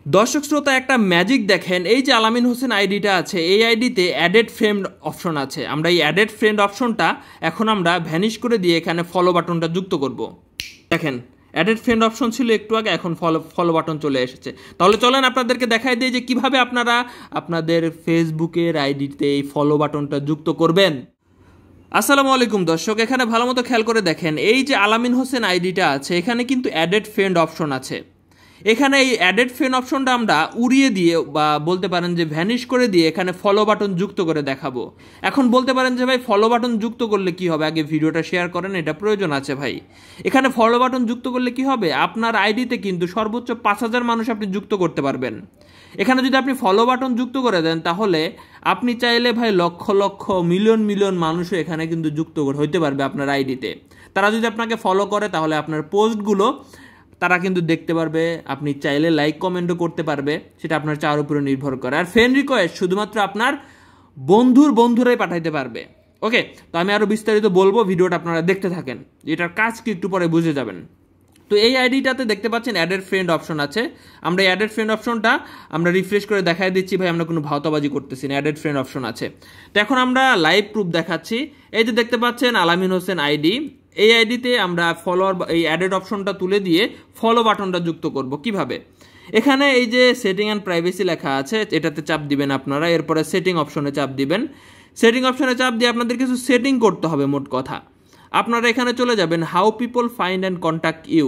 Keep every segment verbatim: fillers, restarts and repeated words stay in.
দর্শক শ্রোতা একটা ম্যাজিক দেখেন, এই যে আলামিন হোসেন আইডিটা আছে, এই আইডিতে অ্যাডেড ফ্রেন্ড অপশন আছে। আমরা এই অ্যাডেড ফ্রেন্ড অপশনটা এখন আমরা ভ্যানিশ করে দিয়ে এখানে ফলো বাটনটা যুক্ত করব। দেখেন অ্যাডেড ফ্রেন্ড অপশন ছিল একটু আগে, এখন ফলো ফলো বাটন চলে এসেছে। তাহলে চলেন আপনাদেরকে দেখাই দিই যে কিভাবে আপনারা আপনাদের ফেসবুকের আইডিতে এই ফলো বাটনটা যুক্ত করবেন। আসসালামু আলাইকুম দর্শক, এখানে ভালো মতো খেয়াল করে দেখেন, এই যে আলামিন হোসেন আইডিটা আছে এখানে কিন্তু অ্যাডেড ফ্রেন্ড অপশন আছে। এখানে এই অ্যাডেড ফ্রেন্ড অপশনটা আমরা উড়িয়ে দিয়ে বা বলতে পারেন যে ভ্যানিশ করে দিয়ে এখানে ফলো বাটন যুক্ত করে দেখাবো। এখন বলতে পারেন যে ভাই ফলো বাটন যুক্ত করলে কি হবে, আগে ভিডিওটা শেয়ার করেন, এটা প্রয়োজন আছে ভাই। এখানে ফলো বাটন যুক্ত করলে কি হবে, আপনার আইডিতে কিন্তু সর্বোচ্চ পাঁচ হাজার মানুষ আপনি যুক্ত করতে পারবেন। এখানে যদি আপনি ফলো বাটন যুক্ত করে দেন তাহলে আপনি চাইলে ভাই লক্ষ লক্ষ মিলিয়ন মিলিয়ন মানুষও এখানে কিন্তু যুক্ত হইতে পারবে আপনার আইডিতে। তারা যদি আপনাকে ফলো করে তাহলে আপনার পোস্টগুলো তারা কিন্তু দেখতে পারবে, আপনি চাইলে লাইক কমেন্টও করতে পারবে, সেটা আপনার চাওয়ার উপরে নির্ভর করে। আর ফ্রেন্ড রিকোয়েস্ট শুধুমাত্র আপনার বন্ধুর বন্ধুরাই পাঠাইতে পারবে। ওকে, তো আমি আরও বিস্তারিত বলবো, ভিডিওটা আপনারা দেখতে থাকেন, এটার কাজ কি একটু পরে বুঝে যাবেন। তো এই আইডিটাতে দেখতে পাচ্ছেন অ্যাডেড ফ্রেন্ড অপশন আছে। আমরা এই অ্যাডেড ফ্রেন্ড অপশনটা আমরা রিফ্রেশ করে দেখাই দিচ্ছি, ভাই আমরা কোনো ভাওতাবাজি করতেছি না, অ্যাডেড ফ্রেন্ড অপশন আছে। তো এখন আমরা লাইভ প্রুফ দেখাচ্ছি। এই যে দেখতে পাচ্ছেন আলামিন হোসেন আইডি, এই আইডিতে আমরা ফলোয়ার এই অ্যাডেড অপশনটা তুলে দিয়ে ফলো বাটনটা যুক্ত করব কিভাবে। এখানে এই যে সেটিং অ্যান্ড প্রাইভেসি লেখা আছে, এটাতে চাপ দিবেন আপনারা, এরপরে সেটিং অপশনে চাপ দিবেন। সেটিং অপশনে চাপ দিয়ে আপনাদের কিছু সেটিং করতে হবে। মোট কথা আপনারা এখানে চলে যাবেন how people find and contact you,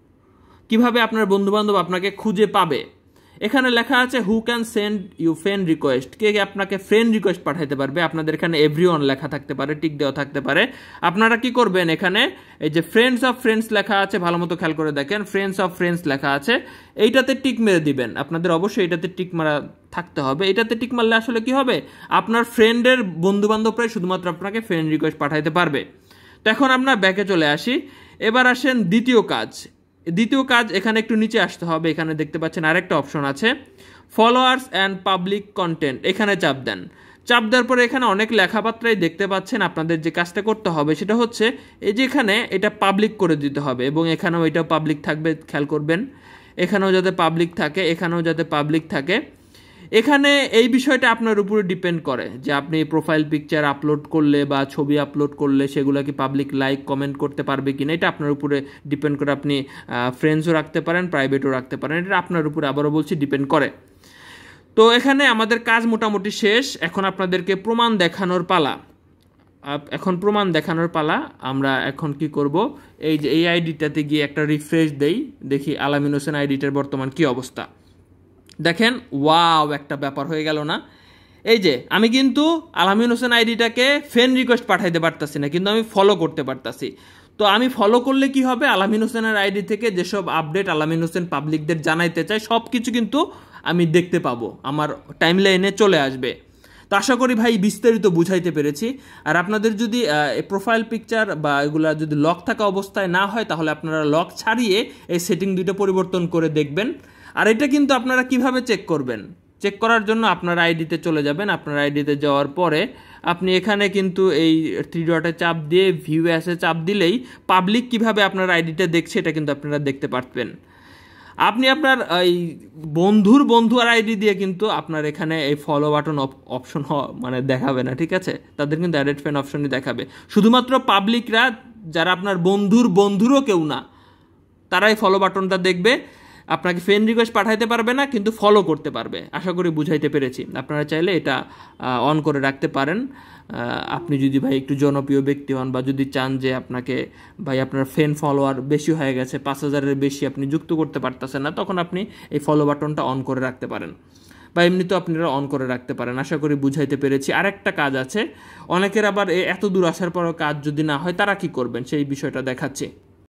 কিভাবে আপনার বন্ধুবান্ধব আপনাকে খুঁজে পাবে। এখানে লেখা আছে who can send you friend request, কে আপনাকে ফ্রেন্ড রিকোয়েস্ট পাঠাতে পারবে। আপনাদের এখানে এভরিওয়ান লেখা থাকতে পারে, টিক দেওয়া থাকতে পারে। আপনারা কি করবেন, এখানে এই যে ফ্রেন্ডস অফ ফ্রেন্ডস লেখা আছে, ভালো মতো খেয়াল করে দেখেন, ফ্রেন্ডস অফ ফ্রেন্ডস লেখা আছে, এইটাতে টিক মেরে দিবেন। আপনাদের অবশ্যই এটাতে টিক মারা থাকতে হবে। এটাতে টিক মারলে আসলে কি হবে, আপনার ফ্রেন্ডের বন্ধু বান্ধবরাই শুধুমাত্র আপনাকে ফ্রেন্ড রিকোয়েস্ট পাঠাইতে পারবে। তো এখন আমরা ব্যাকে চলে আসি। এবার আসেন দ্বিতীয় কাজ। দ্বিতীয় কাজ এখানে একটু নিচে আসতে হবে, এখানে দেখতে পাচ্ছেন আরেকটা অপশন আছে ফলোয়ার্স অ্যান্ড পাবলিক কন্টেন্ট, এখানে চাপ দেন। চাপ দেওয়ার পরে এখানে অনেক লেখাপত্রাই দেখতে পাচ্ছেন। আপনাদের যে কাজটা করতে হবে সেটা হচ্ছে এই যে এখানে এটা পাবলিক করে দিতে হবে, এবং এখানেও এটা পাবলিক থাকবে, খেয়াল করবেন। এখানেও যাতে পাবলিক থাকে, এখানেও যাতে পাবলিক থাকে। এখানে এই বিষয়টা আপনার উপরে ডিপেন্ড করে যে আপনি প্রোফাইল পিকচার আপলোড করলে বা ছবি আপলোড করলে সেগুলো কি পাবলিক লাইক কমেন্ট করতে পারবে কিনা, এটা আপনার উপরে ডিপেন্ড করে। আপনি ফ্রেন্ডসও রাখতে পারেন, প্রাইভেটও রাখতে পারেন, এটা আপনার উপরে আবারও বলছি ডিপেন্ড করে। তো এখানে আমাদের কাজ মোটামুটি শেষ। এখন আপনাদেরকে প্রমাণ দেখানোর পালা। এখন প্রমাণ দেখানোর পালা। আমরা এখন কি করব, এই যে এই আইডিটাতে গিয়ে একটা রিফ্রেশ দেই, দেখি আলামিন হোসেন আইডিটার বর্তমান কি অবস্থা। দেখেন ওয়াও, একটা ব্যাপার হয়ে গেল না। এই যে আমি কিন্তু আলামিন হোসেন আইডিটাকে ফ্রেন্ড রিকোয়েস্ট পাঠাইতে পারতাছি না, কিন্তু আমি ফলো করতে পারতাছি। তো আমি ফলো করলে কি হবে, আলামিন হোসেনের আইডি থেকে যেসব আপডেট আলামিন হোসেন পাবলিকদের জানাইতে চাই সব কিছু কিন্তু আমি দেখতে পাবো, আমার টাইমলাইনে চলে আসবে। তো আশা করি ভাই বিস্তারিত বুঝাইতে পেরেছি। আর আপনাদের যদি প্রোফাইল পিকচার বা এগুলা যদি লক থাকা অবস্থায় না হয় তাহলে আপনারা লক ছাড়িয়ে এই সেটিং দুইটা পরিবর্তন করে দেখবেন। আর এটা কিন্তু আপনারা কিভাবে চেক করবেন, চেক করার জন্য আপনার আইডিতে চলে যাবেন। আপনার আইডিতে যাওয়ার পরে আপনি এখানে কিন্তু এই থ্রি ডটে চাপ দিয়ে ভিউ অ্যাসে চাপ দিলেই পাবলিক কিভাবে আপনার আইডিটা দেখছে এটা কিন্তু আপনারা দেখতে পারবেন। আপনি আপনার এই বন্ধুর বন্ধু আর আইডি দিয়ে কিন্তু আপনার এখানে এই ফলো বাটন অপশন মানে দেখাবে না, ঠিক আছে? তাদের কিন্তু অ্যাডেড ফ্রেন্ড অপশনই দেখাবে। শুধুমাত্র পাবলিকরা, যারা আপনার বন্ধুর বন্ধুরও কেউ না, তারাই ফলো বাটনটা দেখবে। আপনাকে ফ্রেন্ড রিকোয়েস্ট পাঠাইতে পারবে না, কিন্তু ফলো করতে পারবে। আশা করি বুঝাইতে পেরেছি। আপনারা চাইলে এটা অন করে রাখতে পারেন। আপনি যদি ভাই একটু জনপ্রিয় ব্যক্তি হন বা যদি চান যে আপনাকে ভাই আপনার ফ্রেন্ড ফলোয়ার বেশি হয়ে গেছে, পাঁচ হাজারের বেশি আপনি যুক্ত করতে পারতেছেন না, তখন আপনি এই ফলো বাটনটা অন করে রাখতে পারেন, বা এমনিতেও আপনারা অন করে রাখতে পারেন। আশা করি বুঝাইতে পেরেছি। আরেকটা কাজ আছে, অনেকের আবার এত দূর আসার পরও কাজ যদি না হয় তারা কি করবেন সেই বিষয়টা দেখাচ্ছি।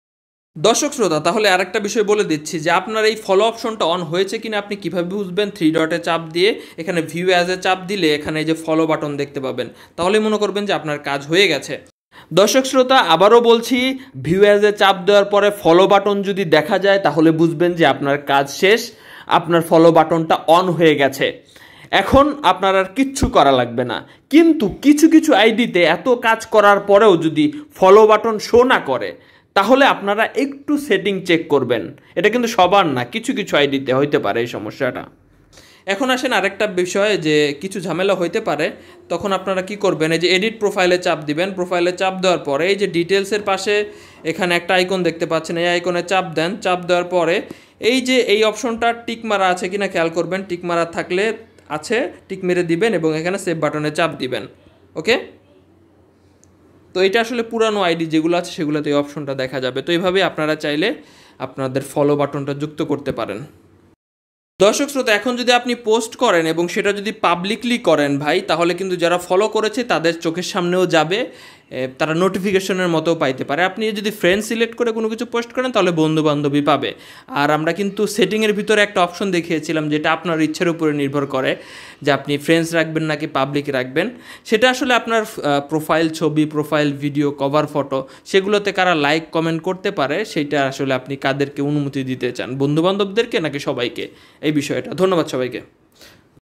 দর্শক শ্রোতা, তাহলে আরেকটা বিষয় বলে দিচ্ছি যে আপনার এই ফলো অপশনটা অন হয়েছে কিনা আপনি কিভাবে বুঝবেন। থ্রি ডটে চাপ দিয়ে এখানে ভিউ অ্যাজে চাপ দিলে এখানে এই যে ফলো বাটন দেখতে পাবেন, তাহলে মনে করবেন যে আপনার কাজ হয়ে গেছে। দর্শক শ্রোতা, আবারও বলছি, ভিউ অ্যাজে চাপ দেওয়ার পরে ফলো বাটন যদি দেখা যায় তাহলে বুঝবেন যে আপনার কাজ শেষ, আপনার ফলো বাটনটা অন হয়ে গেছে। এখন আপনার আর কিচ্ছু করা লাগবে না। কিন্তু কিছু কিছু আইডিতে এত কাজ করার পরেও যদি ফলো বাটন শো না করে তাহলে আপনারা একটু সেটিং চেক করবেন। এটা কিন্তু সবার না, কিছু কিছু আইডিতে হইতে পারে এই সমস্যাটা। এখন আসেন আরেকটা বিষয়, যে কিছু ঝামেলা হইতে পারে, তখন আপনারা কি করবেন, এই যে এডিট প্রোফাইলে চাপ দিবেন। প্রোফাইলে চাপ দেওয়ার পরে এই যে ডিটেলসের পাশে এখানে একটা আইকন দেখতে পাচ্ছেন, এই আইকনে চাপ দেন। চাপ দেওয়ার পরে এই যে এই অপশনটা টিক মারা আছে কিনা খেয়াল করবেন, টিক মারা থাকলে আছে টিক মেরে দিবেন এবং এখানে সেভ বাটনে চাপ দিবেন। ওকে, তো এটা আসলে পুরানো আইডি যেগুলো আছে সেগুলোতে এই অপশনটা দেখা যাবে। তো এইভাবে আপনারা চাইলে আপনাদের ফলো বাটনটা যুক্ত করতে পারেন। দর্শক শ্রোতা, এখন যদি আপনি পোস্ট করেন এবং সেটা যদি পাবলিকলি করেন ভাই, তাহলে কিন্তু যারা ফলো করেছে তাদের চোখের সামনেও যাবে, তারা নোটিফিকেশনের মতো পাইতে পারে। আপনি যদি ফ্রেন্ড সিলেক্ট করে কোনো কিছু পোস্ট করেন তাহলে বন্ধু বান্ধবী পাবে। আর আমরা কিন্তু সেটিংয়ের ভিতরে একটা অপশন দেখিয়েছিলাম যেটা আপনার ইচ্ছের উপরে নির্ভর করে, যে আপনি ফ্রেন্ডস রাখবেন নাকি পাবলিক রাখবেন। সেটা আসলে আপনার প্রোফাইল ছবি, প্রোফাইল ভিডিও, কভার ফটো, সেগুলোতে কারা লাইক কমেন্ট করতে পারে সেটা আসলে আপনি কাদেরকে অনুমতি দিতে চান, বন্ধু বান্ধবদেরকে নাকি সবাইকে, এই বিষয়টা। ধন্যবাদ সবাইকে।